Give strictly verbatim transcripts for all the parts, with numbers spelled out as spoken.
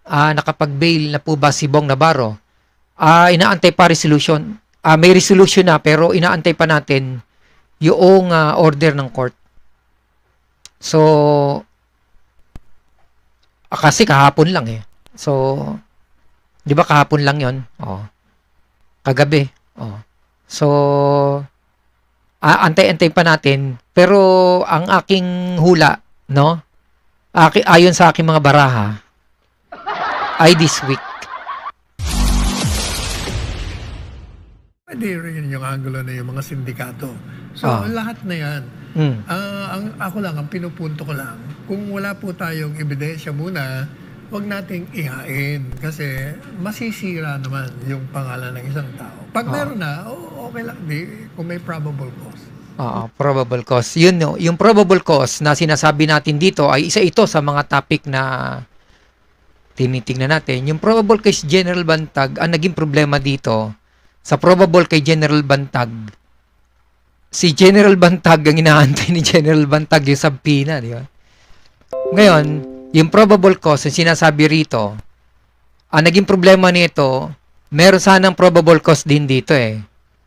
uh, nakapag-bail na po ba si Bong Navarro? Uh, inaantay pa resolution. Uh, may resolution na pero inaantay pa natin yung uh, order ng court. So, uh, kasi kahapon lang eh. So, di ba kahapon lang yon? Oh. Kagabi. Oh. So, uh, antay-antay pa natin. Pero, ang aking hula, no? Aki, ayon sa aking mga baraha, ay this week. Pwede rin yung angulo na yung mga sindikato. So, Oh. lahat na yan. Mm. Ah, ang, ako lang, ang pinupunto ko lang, kung wala po tayong ebidensya muna, huwag nating ihain. Kasi masisira naman yung pangalan ng isang tao. Pag Oh. meron na, oh, okay lang. Di, kung may probable cause. Oo, probable cause. Yun, no, yung probable cause na sinasabi natin dito ay isa ito sa mga topic na tinitingnan natin. Yung probable case General Bantag, ang naging problema dito, sa probable kay General Bantag, si General Bantag ang inaantay ni General Bantag yung subpoena, di ba? Ngayon, yung probable cause, yung sinasabi rito, ang naging problema nito, meron sanang probable cause din dito eh.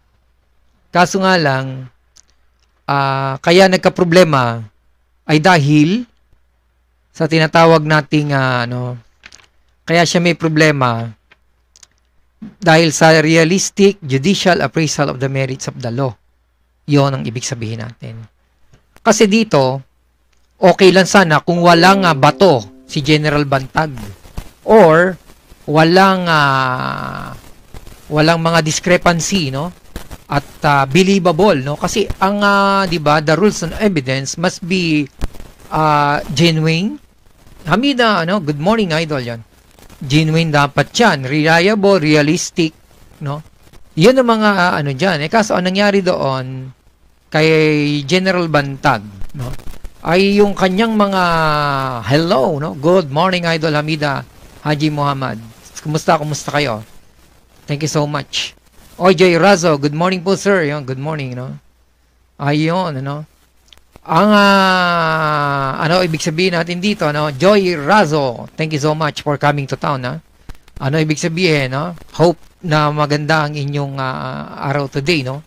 Kaso nga lang, uh, kaya nagka-problema ay dahil sa tinatawag nating, uh, ano, kaya siya may problema dahil sa realistic judicial appraisal of the merits of the law. Yon ang ibig sabihin natin. Kasi dito, okay lang sana kung walang uh, bato si General Bantag or walang uh, walang mga discrepancy, no? At uh, believable, no? Kasi ang uh, 'di ba, the rules on evidence must be uh, genuine. Hamida, ano? Good morning, idol 'yan. Genuine dapat 'yan, reliable, realistic, no? 'Yun ang mga uh, ano diyan. Eh kaso ang nangyari doon kay General Bantag, no? Ay yung kanyang mga hello, no? Good morning, idol Hamida, Haji Muhammad. Kumusta, kumusta kayo? Thank you so much. O J Razo, good morning po sir. Yun, good morning, no? Ayun, ano? Ang, uh, ano ibig sabihin natin dito, no? Joy Razo, thank you so much for coming to town, ha? Ano ibig sabihin, no? Hope na maganda ang inyong uh, araw today, no?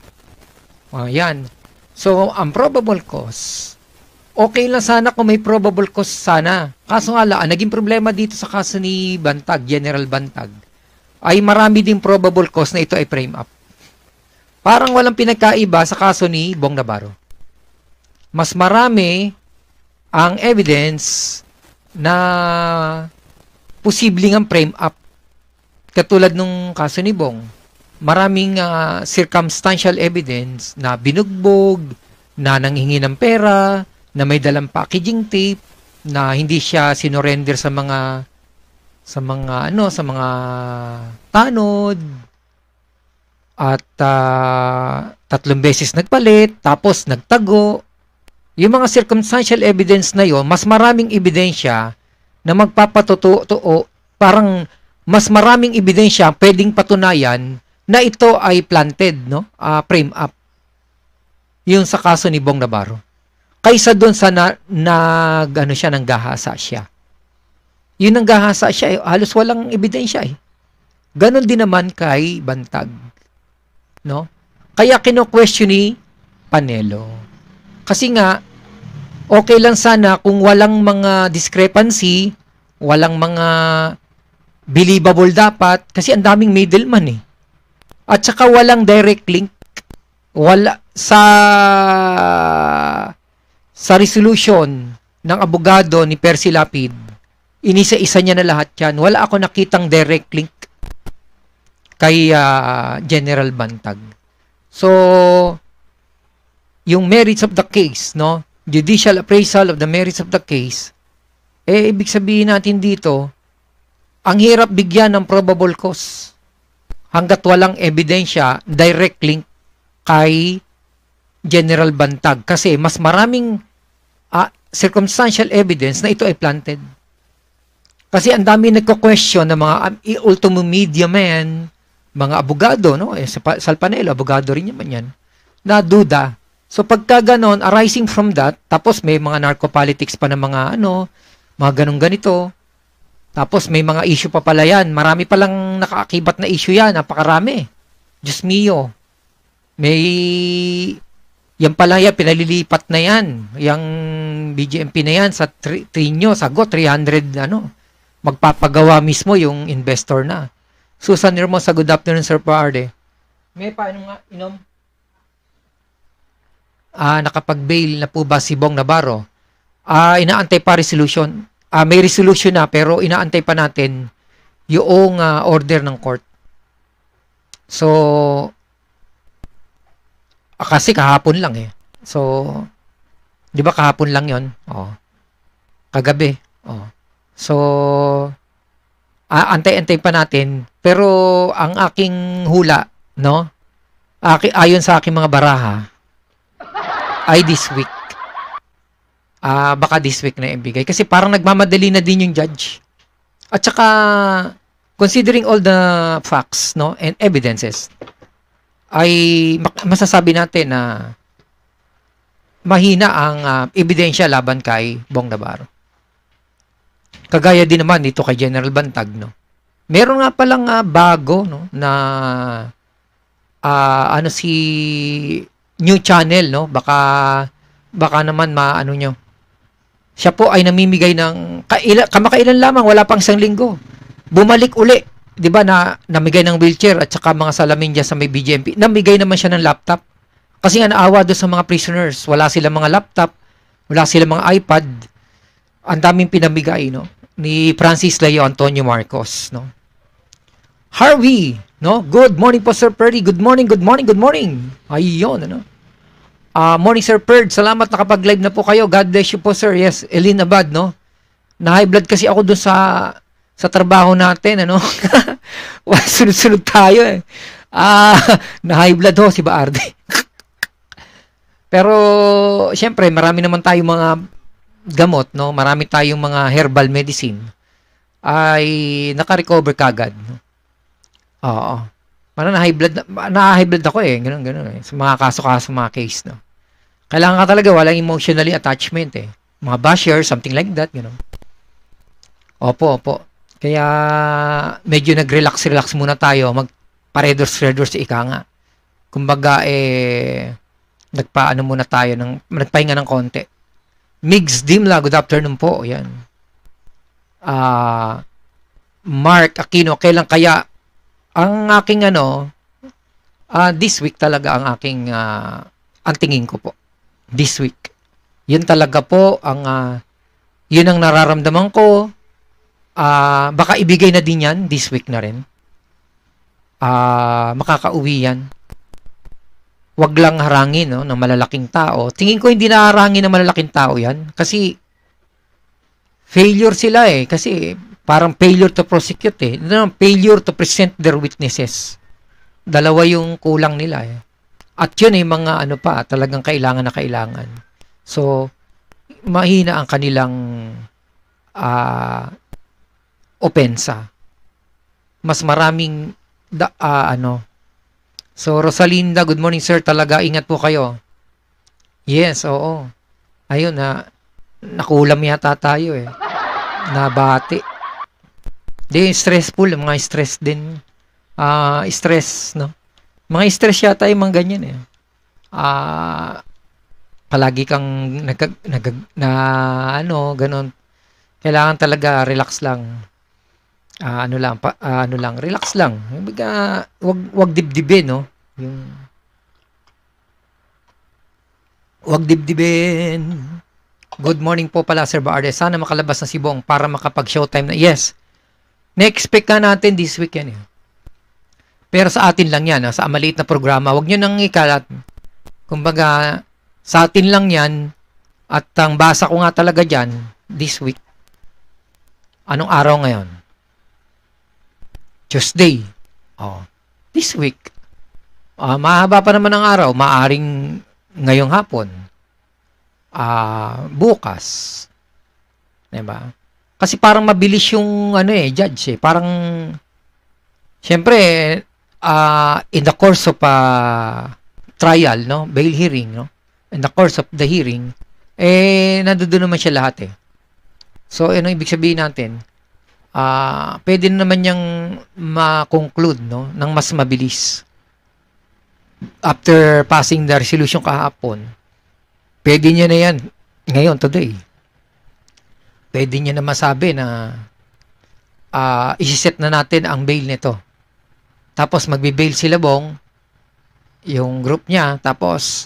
Ayan. So, ang probable cause, okay lang sana kung may probable cause sana. Kaso nga lang, ang naging problema dito sa kaso ni Bantag, General Bantag, ay marami din probable cause na ito ay frame up. Parang walang pinagkaiba sa kaso ni Bong Navarro. Mas marami ang evidence na posibleng ang frame up. Katulad nung kaso ni Bong, maraming uh, circumstantial evidence na binugbog, na nanghingi ng pera, na may dalang packaging tape, na hindi siya sinorender sa mga sa mga ano sa mga tanod, at uh, tatlong beses nagpalit, tapos nagtago. Yung mga circumstantial evidence na yon, mas maraming ebidensya na magpapatotoo, parang mas maraming ebidensya pwedeng patunayan na ito ay planted, no? Uh, frame up. Yung sa kaso ni Bong Navarro. Kaysa doon sa na, nag, ano siya, nanggahasa siya. Yun nanggahasa siya, eh, halos walang ebidensya eh. Ganon din naman kay Bantag. No? Kaya kino-question ni Panelo. Kasi nga, okay lang sana kung walang mga discrepancy, walang mga believable dapat, kasi ang daming middleman eh. At saka walang direct link. Wala, sa sa resolution ng abogado ni Percy Lapid, inisa-isa niya na lahat yan. Wala ako nakitang direct link kay uh, General Bantag. So, yung merits of the case, no? Judicial appraisal of the merits of the case, eh, ibig sabihin natin dito, ang hirap bigyan ng probable cause hanggat walang ebidensya, direct link kay General Bantag. Kasi mas maraming uh, circumstantial evidence na ito ay planted. Kasi ang dami nagko-question ng mga um, ultimo media men, mga abogado, no? Eh, sa, sa Panelo, abogado rin naman yan, na duda. So pagka ganon, arising from that, tapos may mga narcopolitics pa ng mga ano, mga ganong ganito, Tapos may mga issue pa pala yan. Marami palang nakaakibat na issue yan. Napakarami. Diyos mio. May, yan pala yan, pinalilipat na yan. Yung B G M P na yan sa Trinyo, sagot, three hundred, ano, magpapagawa mismo yung investor na. Susan Hermosa, good afternoon, Sir Parde. May paano nga, inom? Ah, nakapag-bail na po ba si Bong Navarro? Ah, inaantay pa resolution. Ah, may resolution na, pero inaantay pa natin yung uh, order ng court. So, kasi kahapon lang eh. So, di ba kahapon lang yon? Oh. Kagabi. Oh. So, ah, antay-antay pa natin. Pero, ang aking hula, no? Aki, ayon sa aking mga baraha, ay this week. Ah, baka this week na ibigay. Kasi parang nagmamadali na din yung judge. At saka, considering all the facts, no, and evidences, ay masasabi natin na mahina ang uh, ebidensya laban kay Bong Navarro. Kagaya din naman dito kay General Bantag, no. Meron nga palang uh, bago, no, na uh, ano si new channel, no. Baka baka naman maano nyo. Siya po ay namimigay ng kaila, kamakailan lamang, wala pang isang linggo. Bumalik uli, 'di ba, na namigay ng wheelchair at saka mga salamin diyan sa may B G M P. Namigay naman siya ng laptop. Kasi nga naawa doon sa mga prisoners, wala silang mga laptop, wala silang mga iPad. Ang daming pinamigay, no, ni Francis Leo Antonio Marcos, no. Harvey, no? Good morning po, Sir Perry. Good morning, good morning, good morning. Ayun, ano? Uh, morning, Sir Perd. Salamat, nakapag-live na po kayo. God bless you po, Sir. Yes, Elin Abad, no? Na-high blood kasi ako doon sa sa trabaho natin, ano? Sunod-sunod tayo, eh. Ah, na-high blood ho, si Baarde. Pero, syempre, marami naman tayong mga gamot, no? Marami tayong mga herbal medicine ay naka-recover kagad, no? Oo. Parang na-high blood, na-high blood ako eh. Ganun, ganun eh. Sa mga kaso-kaso, mga case, no? Kailangan ka talaga, walang emotionally attachment eh. Mga basher, something like that, ganun. Opo, opo. Kaya, medyo nag-relax-relax muna tayo. Mag-paredors-redors ika nga. Kumbaga, eh, nagpaano muna tayo, ng, nagpahinga ng konti. Migs Dimla, good afternoon po. Yan. Ah, uh, Mark Aquino, kailan kaya ang aking ano, uh, this week talaga ang aking, uh, ang tingin ko po. This week. Yun talaga po, ang, uh, yun ang nararamdaman ko. Uh, baka ibigay na din yan, this week na rin. Uh, makakauwi yan. Wag lang harangin, no, ng malalaking tao. Tingin ko hindi na harangin ng malalaking tao yan. Kasi, failure sila eh. Kasi, parang failure to prosecute eh. Failure to present their witnesses. Dalawa yung kulang nila eh. At yun eh, mga ano pa, talagang kailangan na kailangan. So, mahina ang kanilang uh, opensa. Mas maraming da, uh, ano. So, Rosalinda, good morning sir. Talaga, ingat po kayo. Yes, oo. Ayun na, nakulam yata tayo eh. Nabati. Di, stressful, mga stress din. Ah, uh, stress, no? Mga stress yata yung mga ganyan eh. Ah, uh, palagi kang nag, nag, na, ano, ganun. Kailangan talaga relax lang. Ah, uh, ano lang, pa, uh, ano lang, relax lang. Baga, wag, wag dibdibin, no? Yung, wag dibdibin. Good morning po pala, Sir Baarde. Sana makalabas na si Bong para makapag-showtime na. Yes. Na-expect ka natin this weekend. Eh. Pero sa atin lang yan, sa maliit na programa. Huwag nyo nang ikalat. Kumbaga, sa atin lang yan. At ang basa ko nga talaga dyan, this week. Anong araw ngayon? Tuesday. Oh, this week. Uh, mahaba pa naman ang araw. Maaring ngayong hapon. Uh, bukas. Diba? Kasi parang mabilis yung ano eh, judge eh. Parang, syempre, uh, in the course of a trial, no? Bail hearing, no? In the course of the hearing, eh, nandoon naman siya lahat eh. So, ano ibig sabihin natin? ah, pwede na naman niyang ma-conclude, no, ng mas mabilis. After passing the resolution kahapon, pwede niya na yan ngayon, today. Pwede niya na masabi na uh, isi-set na natin ang bail nito. Tapos magbe-bail sila Bong, yung group niya, tapos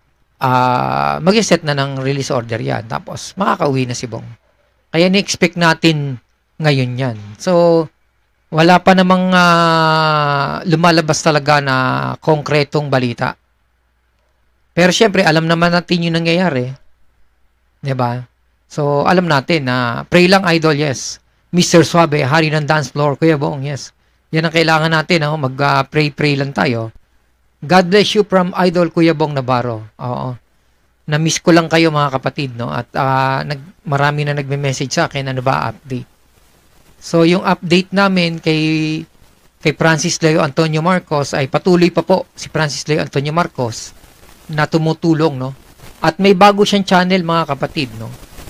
uh, mag-set na ng release order yan. Tapos makakauwi na si Bong. Kaya ni-expect natin ngayon yan. So, wala pa namang uh, lumalabas talaga na konkretong balita. Pero syempre, alam naman natin yung nangyayari. Diba? So, alam natin na pray lang, idol, yes. Mister Suave, hari ng dance floor, Kuya Bong, yes. Yan ang kailangan natin, oh. Mag-pray-pray uh, lang tayo. God bless you from Idol Kuya Bong Navarro. Oo. Na-miss ko lang kayo mga kapatid, no? At uh, nag, marami na nagme-message sa akin, ano ba update. So, yung update namin kay kay Francis Leo Antonio Marcos ay patuloy pa po si Francis Leo Antonio Marcos na tumutulong, no? At may bago siyang channel mga kapatid, no?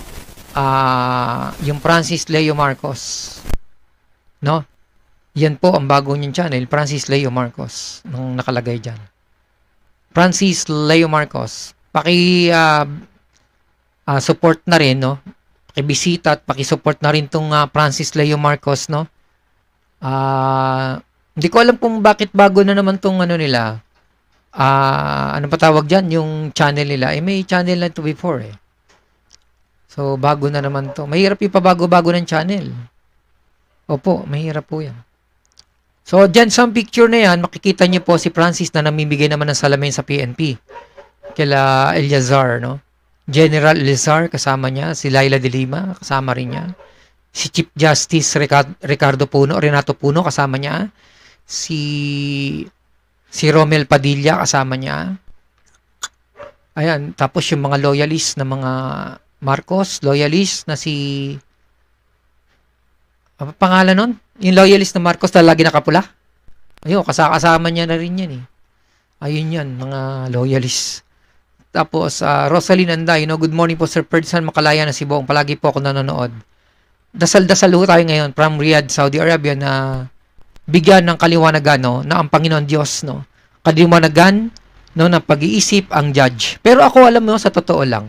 Ah, uh, yung Francis Leo Marcos, no? Yan po ang bago niyang channel, Francis Leo Marcos, nung nakalagay diyan. Francis Leo Marcos. Paki uh, uh, support na rin, no? Paki-bisita at paki-support na rin tong uh, Francis Leo Marcos, no? Ah, uh, hindi ko alam kung bakit bago na naman tong ano nila. Ah, uh, ano pa tawag diyan, yung channel nila. Eh may channel na to before eh. So, bago na naman to. Mahirap ipabago-bago ng channel. Opo, mahirap po yan. So, dyan sa picture na yan, makikita niyo po si Francis na namimigay naman ng salamin sa P N P. Kila Eliazar, no? General Eliazar, kasama niya. Si Laila de Lima, kasama rin niya. Si Chief Justice Ricardo Puno, Renato Puno, kasama niya. Si, si Romel Padilla, kasama niya. Ayan, tapos yung mga loyalist na mga Marcos, loyalist na si... Ano pangalan nun? Yung loyalist na Marcos na lagi nakapula. Ayun, kasama niya na rin yan eh. Ayun yan, mga loyalist. Tapos, uh, Rosaline Anday, no? Good morning po Sir Ferdinand Makalaya na si Bong. Palagi po ako nanonood. Dasal-dasal ho tayo ngayon from Riyadh, Saudi Arabia na bigyan ng kaliwanagan, no? Na ang Panginoon Diyos, no? Kaliwanagan, no? Na pag-iisip ang judge. Pero ako alam mo, sa totoo lang,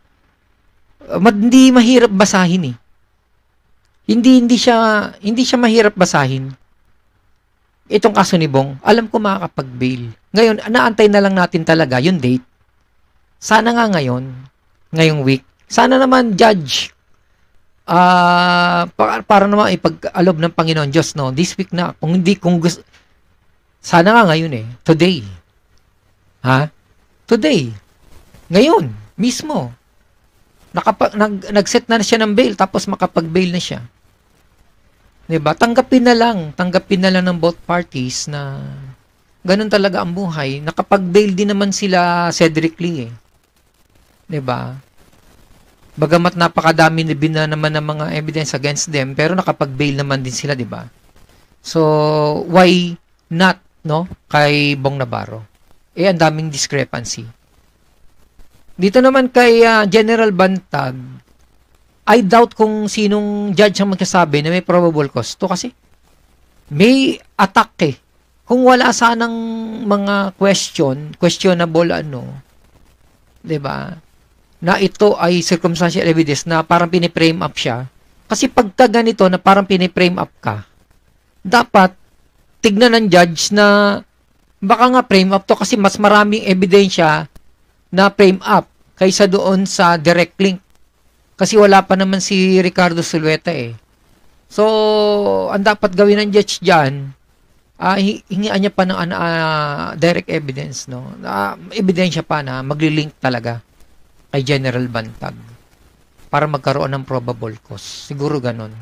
hindi mahirap basahin eh. Hindi hindi siya hindi siya mahirap basahin. Itong kaso ni Bong, alam ko makakapag-bail. Ngayon, naantay na lang natin talaga yung date. Sana nga ngayon, ngayong week. Sana naman judge uh, para, para naman ipag-alob ng Panginoon Diyos, no. This week na kung hindi kung gusto, sana nga ngayon eh, today. Ha? Today. Ngayon mismo. Nakapag, nag, nag-set na siya ng bail tapos makapag-bail na siya. Diba? Tanggapin na lang. Tanggapin na lang ng both parties na ganun talaga ang buhay. Nakapag-bail din naman sila Cedric Lee eh. Diba? Bagamat napakadami na naman ng mga evidence against them, pero nakapag-bail naman din sila, diba? So, why not, no? Kay Bong Navarro. Eh, ang daming discrepancy. Dito naman kay uh, General Bantag, I doubt kung sinong judge ang magsasabi na may probable cause. To kasi may attack eh. Kung wala sanang mga question, questionable ano, 'di ba? Na ito ay circumstantial evidence na parang pini-frame up siya. Kasi pagka ganito na parang pini-frame up ka, dapat tignan ng judge na baka nga frame up to kasi mas maraming ebidensya na frame up kaysa doon sa direct link. Kasi wala pa naman si Ricardo Sulueta eh. So, ang dapat gawin ng judge dyan, uh, hingian niya pa ng uh, direct evidence, no? Uh, ebidensya pa na magli-link talaga kay General Bantag para magkaroon ng probable cause. Siguro ganun.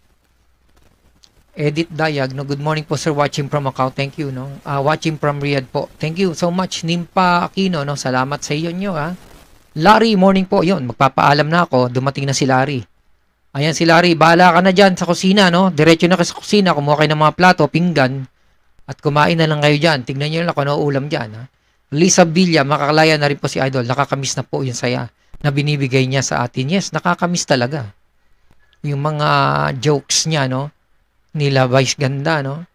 Edit Dayag, no? Good morning po sir, watching from Macau. Thank you, no? Uh, watching from Riyadh po. Thank you so much, Nimpa Aquino, no? Salamat sa iyo nyo, ha? Larry, morning po. Yun, magpapaalam na ako. Dumating na si Larry. Ayan si Larry. Bahala ka na dyan sa kusina, no? Diretso na ka sa kusina. Kumuha kayo ng mga plato, pinggan. At kumain na lang kayo dyan. Tignan nyo lang kung ano ulam dyan, ha? Lisa Villa, makakalaya na rin po si Idol. Nakakamiss na po yung saya na binibigay niya sa atin. Yes, nakakamiss talaga. Yung mga jokes niya, no? nila Vice Ganda, no?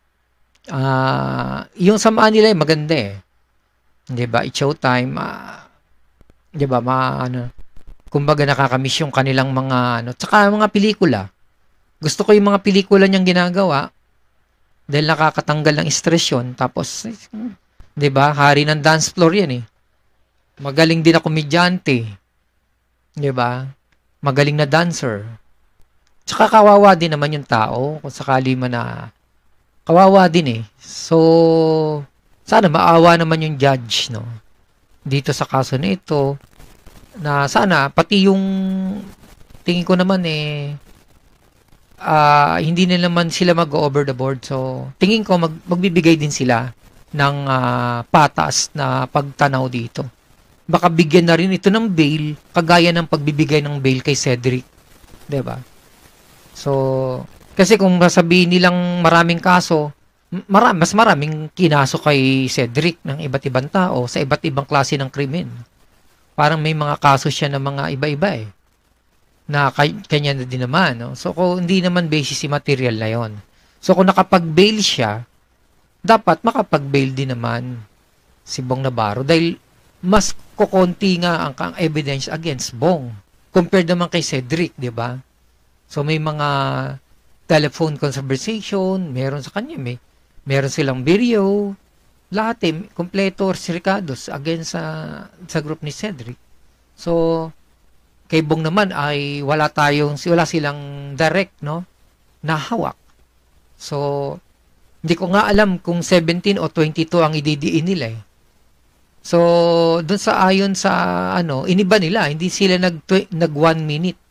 Ah, yung samaan nila ay maganda eh. 'Di ba? It's Showtime, ah, 'di ba? Ma ano, kumbaga nakakamiss yung kanilang mga ano, tsaka mga pelikula. Gusto ko yung mga pelikula niyang ginagawa dahil nakakatanggal ng stress yun. Tapos, eh, 'di ba? Hari ng dance floor 'yan eh. Magaling din na komedyante, 'di ba? Magaling na dancer. Tsaka kawawa din naman yung tao kung sakali man na kawawa din eh. So, sana maawa naman yung judge, no? Dito sa kaso na ito, na sana, pati yung, tingin ko naman eh, ah, hindi na naman sila mag-over the board. So, tingin ko mag, magbibigay din sila ng ah, patas na pagtanaw dito. Baka bigyan na rin ito ng bail, kagaya ng pagbibigay ng bail kay Cedric. 'Di ba? So, kasi kung sasabihin nilang maraming kaso, mara- mas maraming kinaso kay Cedric ng iba't ibang tao sa iba't ibang klase ng krimen. Parang may mga kaso siya ng mga iba-iba eh, na kay- kanya na din naman. No? So, kung hindi naman basis si material na yon. So, kung nakapag-bail siya, dapat makapag-bail din naman si Bong Navarro dahil mas kukonti nga ang, ang evidence against Bong compared naman kay Cedric, di ba? So, may mga telephone conversation, meron sa kanya, may, meron silang video, lahat eh, kompleto sirikados against sa, sa group ni Cedric. So, kay Bong naman ay wala tayong, wala silang direct, no, na hawak. So, hindi ko nga alam kung seventeen o twenty-two ang ididiin nila eh. So, dun sa ayon sa, ano, iniba nila, hindi sila nag, nag one minute.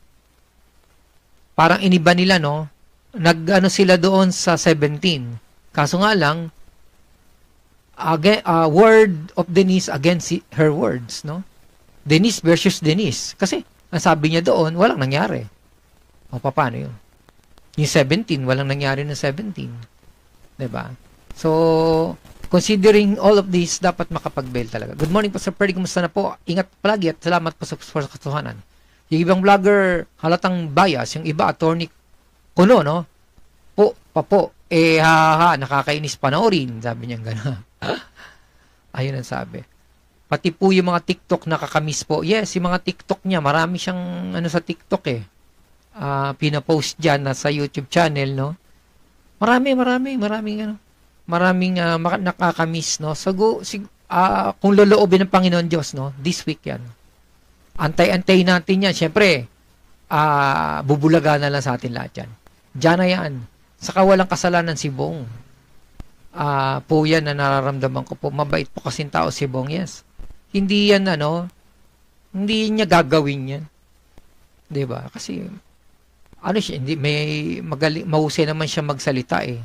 Parang iniba nila, no? Nag-ano sila doon sa seventeen. Kaso nga lang, again, uh, word of Denise against her words, no? Denise versus Denise. Kasi, ang sabi niya doon, walang nangyari. O, paano yun? Yung seventeen, walang nangyari na seventeen. Diba? So, considering all of this, dapat makapag-bail talaga. Good morning po, Sir Perry. Kumusta na po? Ingat palagi at salamat po sa, sa katotohanan. Yung ibang vlogger, halatang bias. Yung iba, attorney kuno, no? Po, pa po. Eh, ha, ha, nakakainis panoorin. Sabi niya gano'n. Ayun ang sabi. Pati po yung mga TikTok nakakamiss po. Yes, yung mga TikTok niya, marami siyang ano sa TikTok eh. Uh, pinapost dyan na sa YouTube channel, no? Marami, marami, maraming ano. Maraming uh, nakakamiss, no? So, go, sig- uh, kung loloobin ng Panginoon Diyos, no? This week yan. Antay-antay natin yan. Siyempre, uh, bubulaga na lang sa atin lahat yan. Diyan na yan. Saka walang kasalanan si Bong. Uh, po yan na nararamdaman ko po. Mabait po kasing tao si Bong, yes. Hindi yan, ano, hindi niya gagawin yan. Diba? Kasi, ano siya, hindi, may magaling, mahusay naman siya magsalita eh.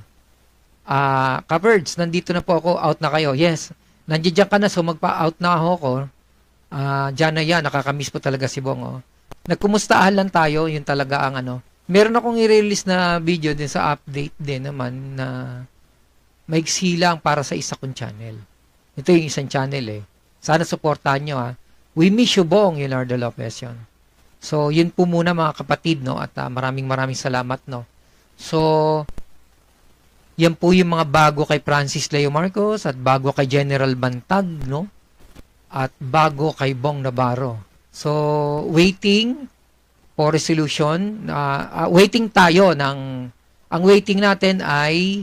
Ah, uh, Kaverds, nandito na po ako, out na kayo. Yes, nandiyan ka na, so magpa-out na ako ko. Ah, uh, diyan na yan, nakakamiss po talaga si Bong. Oh. Nagkumustahan lang tayo, yun talaga ang ano. Meron akong i-release na video din sa update din naman na maiksi lang para sa isa kong channel. Ito yung isang channel eh. Sana supportahan nyo ha. We miss you, Bong, Leonardo Lopez yun. So, yun po muna mga kapatid, no? At uh, maraming maraming salamat, no? So, yan po yung mga bago kay Francis Leo Marcos at bago kay General Bantag, no? At bago kay Bong Navarro. So, waiting for resolution. Uh, uh, waiting tayo ng, ang waiting natin ay,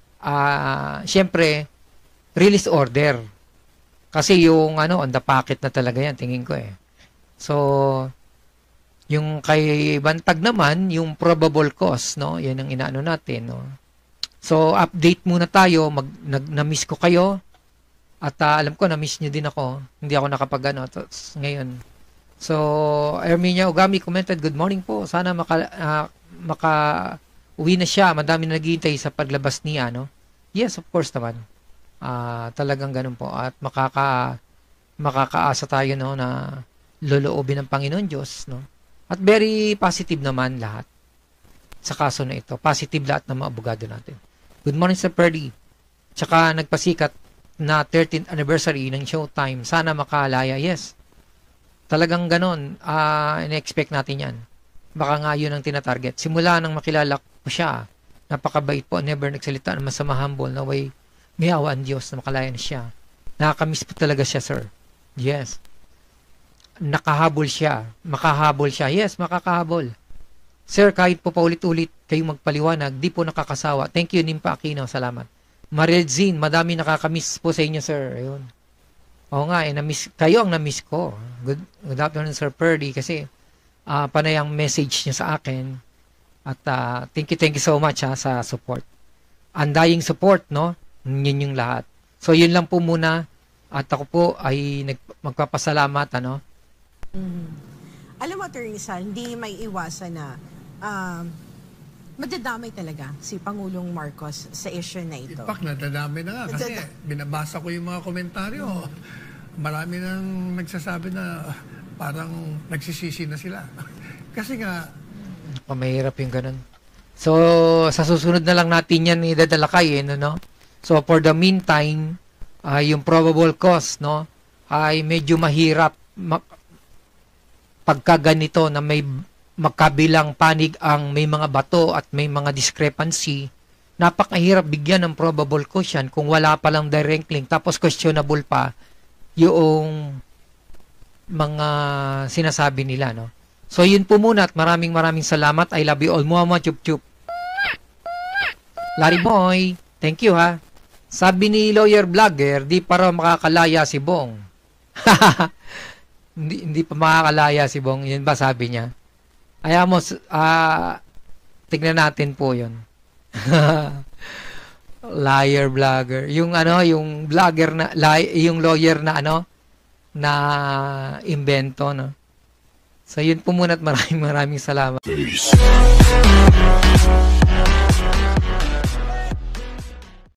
uh, syempre, release order. Kasi yung, ano, on the packet na talaga yan, tingin ko eh. So, yung kay Bantag naman, yung probable cause, no? Yan ang inaano natin, no? So, update muna tayo. Mag, nag, na-miss ko kayo. At uh, alam ko, na-miss nyo din ako. Hindi ako nakapag, ano, tos, ngayon. So, Erminia Ogami commented, good morning po. Sana maka, uh, maka uwi na siya. Madami na naghihintay sa paglabas niya, no? Yes, of course naman. Uh, talagang ganun po. At makaka, makakaasa tayo, no, na loloobin ng Panginoon Diyos, no? At very positive naman lahat sa kaso na ito. Positive lahat ng mga abogado natin. Good morning, Sir Perdy. Tsaka nagpasikat na thirteenth anniversary ng Showtime. Sana makalaya. Yes. Talagang ganon. Uh, in-expect natin yan. Baka nga yun ang tinatarget. Simula nang makilala ko siya, Napakabait po, never nagsalita ng masama, humble, na way may awa ang Diyos na makalaya na siya. Nakakamiss po talaga siya, sir. Yes. Nakahabol siya. Makahabol siya. Yes, makakahabol. Sir, kahit po paulit-ulit kayong magpaliwanag, di po nakakasawa. Thank you, Nimpa Aquino. Salamat. Mariel Zin, madami nakakamiss po sa inyo, sir. Ayun. Oo nga, eh, na-miss, kayo ang na-miss ko. Good, good afternoon, Sir Purdy, kasi uh, panay ang message niya sa akin. At uh, thank you, thank you so much ha, sa support. Undying support, no? Yun yung lahat. So, yun lang po muna. At ako po ay nag, magpapasalamat, ano? Mm-hmm. Alam mo, Teresa, hindi may iwasan na um, madadamay talaga si Pangulong Marcos sa issue na ito. In fact, nadadamay na nga kasi binabasa ko yung mga komentaryo. Mm-hmm. Marami nang nagsasabi na parang nagsisisi na sila. Kasi nga, mahirap yung ganun. So, sa susunod na lang natin yan idadalakay, eh, no? So, for the meantime, uh, yung probable cause, no, ay medyo mahirap ma- pagka ganito na may magkabilang panig ang may mga bato at may mga discrepancy. Napakahirap bigyan ng probable cause yan kung wala pa lang direct link, tapos questionable pa yung mga sinasabi nila, no? So, yun po muna at maraming maraming salamat. I love you all. Muhammad Chup Chup. Larry Boy, thank you ha. Sabi ni Lawyer Vlogger, di para makakalaya si Bong. hindi, hindi pa makakalaya si Bong. Yun ba sabi niya? Ayaw mo, uh, tignan natin po yun. Liar Vlogger. Yung ano, yung vlogger na, li, yung lawyer na ano, na invento, no? So, yun po muna at maraming maraming salamat. Peace.